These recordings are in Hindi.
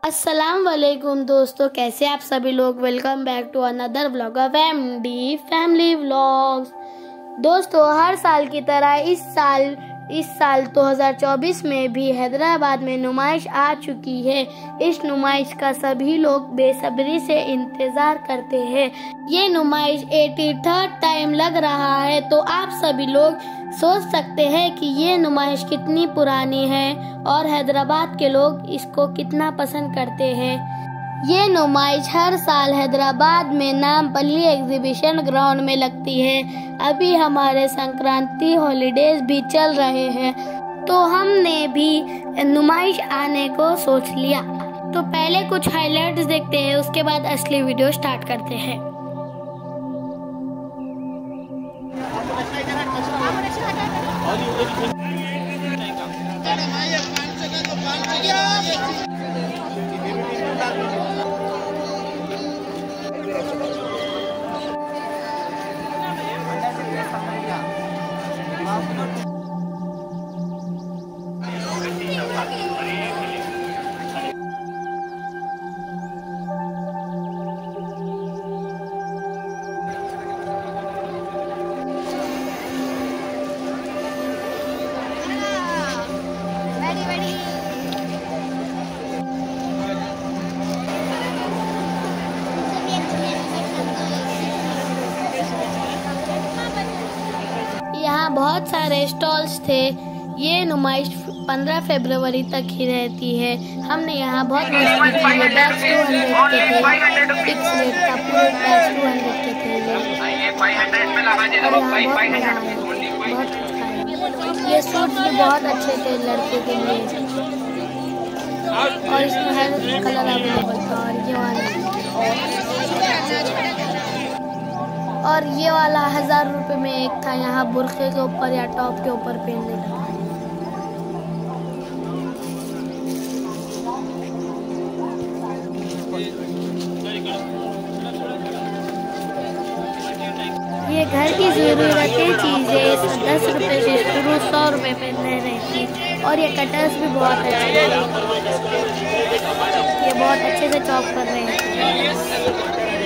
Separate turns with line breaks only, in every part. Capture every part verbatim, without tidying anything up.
अस्सलाम वालेकुम दोस्तों, कैसे आप सभी लोग। Welcome back to another vlog of MD family vlogs. दोस्तों, हर साल की तरह इस साल इस साल दो हज़ार चौबीस में भी हैदराबाद में नुमाइश आ चुकी है। इस नुमाइश का सभी लोग बेसब्री से इंतजार करते हैं। ये नुमाइश तिरासी टाइम लग रहा है, तो आप सभी लोग सोच सकते हैं कि ये नुमाइश कितनी पुरानी है और हैदराबाद के लोग इसको कितना पसंद करते हैं। ये नुमाइश हर साल हैदराबाद में नामपल्ली एग्जीबिशन ग्राउंड में लगती है। अभी हमारे संक्रांति हॉलीडेज भी चल रहे हैं, तो हमने भी नुमाइश आने को सोच लिया। तो पहले कुछ हाइलाइट्स देखते हैं, उसके बाद असली वीडियो स्टार्ट करते हैं। यहाँ बहुत सारे स्टॉल्स थे। ये नुमाइश पंद्रह फरवरी तक ही रहती है। हमने यहाँ बहुत मस्ती की। ये बैग्स टू हंड्रेड के थे, फिक्स रेट का पूरे बैग्स टू हंड्रेड के थे ये। और यहाँ बहुत मजा आया, बहुत कुछ खाया। ये सूट्स भी बहुत अच्छे थे लड़के के लिए, और इसमें हर कलर अवेलेबल था। और ये वाला और ये वाला हजार रुपए में एक था। यहाँ बुर्खे के ऊपर या टॉप के ऊपर पहनने का। ये घर की जरूरतें चीजें दस रुपए से शुरू सौ रुपए पे रहती। और ये कटर्स भी बहुत अच्छे हैं, ये बहुत अच्छे से चॉप कर रहे हैं।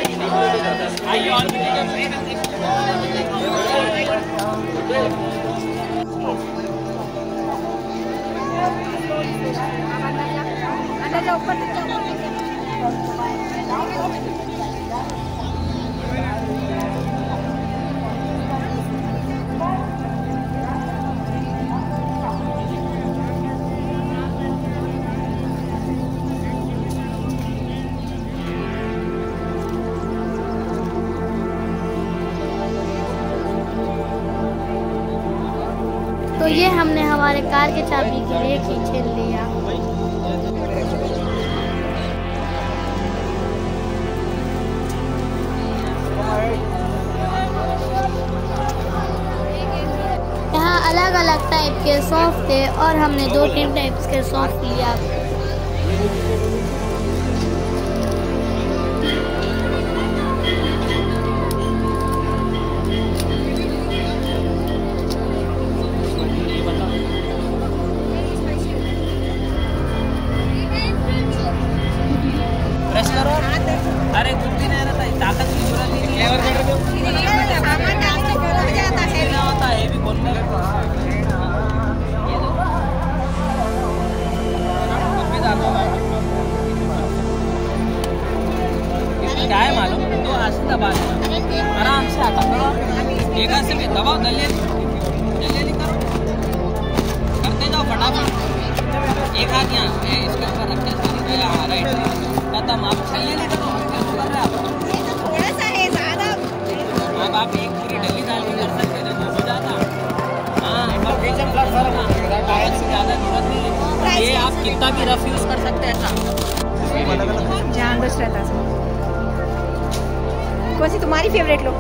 तो ये हमने हमारे कार के चाबी के लिए खींचे लिया। यहाँ अलग अलग टाइप के सॉफ्ट थे और हमने दो तीन टाइप्स के सॉफ्ट लिया।
अरे कुछ भी नहीं रहता, ताकत की जरूरत ही नहीं होता है। भी बोलना क्या है मालूम, तो हाथ से दबा आराम से आता करो। एक हाथ से भी दबाओ, जल्दी जल्दी करो, करते जाओ फटाफट। एक हाथ यहाँ इसके ऊपर रखते हैं, राइट खत्म। आप चलिए नहीं करो, कर रहे आप थोड़ा सा है ज़्यादा। अब आप एक पूरी डली डाल के कर सकते हैं, हो जाता। हाँ, ज़्यादा जरूरत नहीं है। ये आप कितना भी रफ यूज़ कर सकते हैं। ऐसा
ध्यान बस रहता है। कौन सी तुम्हारी फेवरेट लो?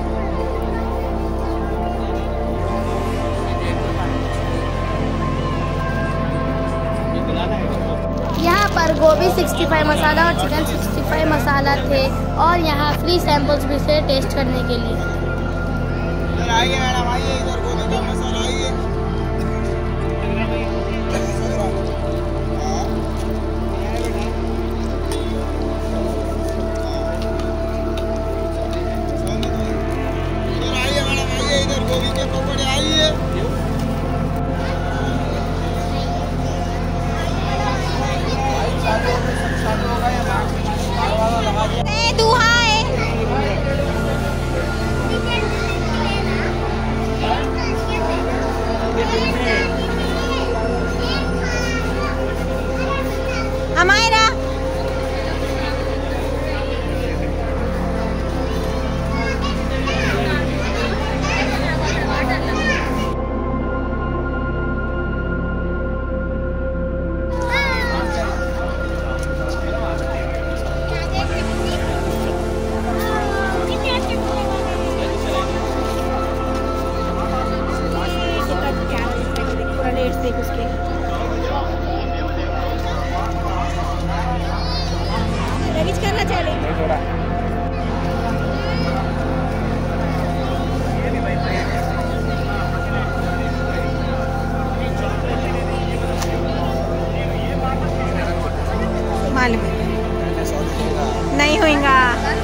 यहाँ पर गोभी पैंसठ मसाला और चिकन पैंसठ मसाला थे, और यहाँ फ्री सैंपल्स भी थे टेस्ट करने के लिए। आइए मैडम, आइए इधर गोभी का मसाला आइए।
प्लेट्स देख उसके। रविश करना चले मालूम नहीं होएगा।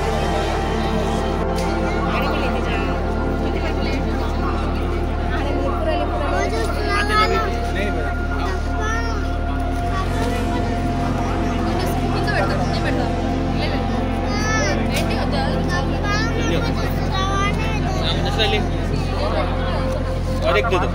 और एक दे दो।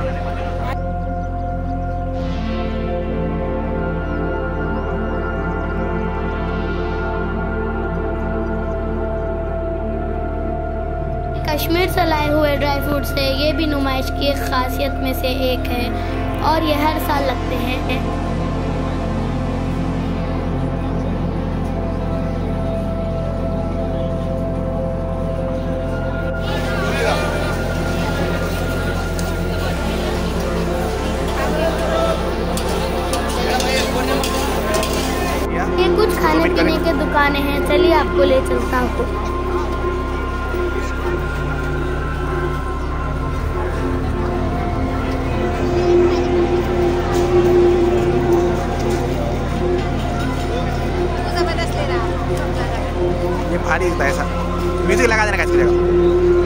कश्मीर से लाए हुए ड्राई फ्रूट्स है, ये भी नुमाइश की एक खासियत में से एक है और ये हर साल लगते हैं। ये कुछ खाने पीने के दुकानें हैं, चलिए आपको ले चलता हूँ।
ये भारी होता है ऐसा। म्यूजिक लगा देना कैसे जगह।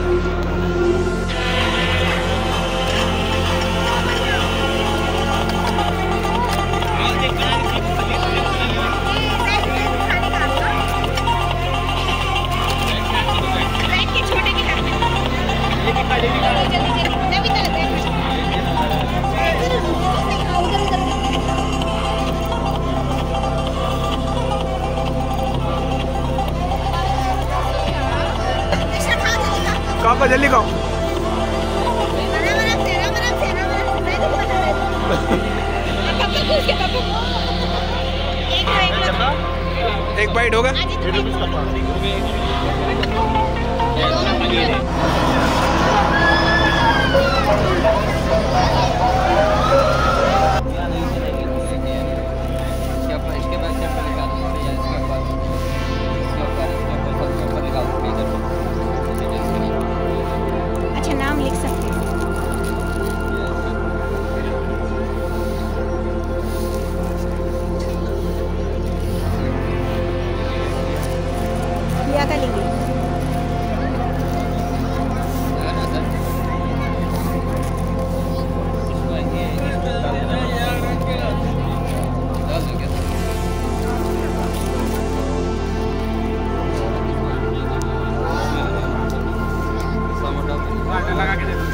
कहो जल्दी कहो। एक बाइट होगा।
अच्छा नाम लिख सकते हैं। क्या करेंगे?
लगा के दे दो।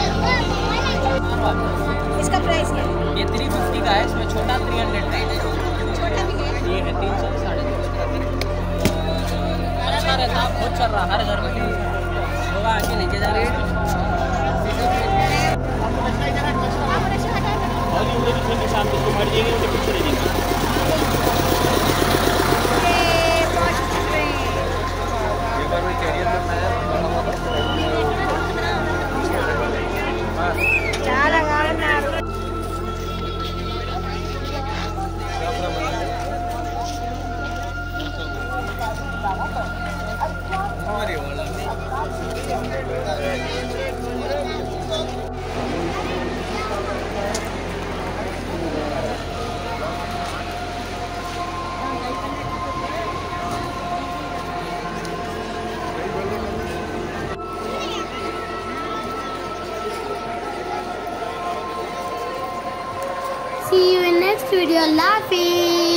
इसका प्राइस क्या है?
ये थ्री फिफ्टी का है, इसमें छोटा थ्री हंड्रेड का है। तीन सौ साढ़े तीन सौ अच्छा रहता, बहुत चल रहा, हर घर में लोग आके लेके जा रहे हैं। शाम को मार देंगे, उनके पीछे देंगे। एक बार वही कैरियर में मैं
क्या लगा ना
See you in next video. Love it.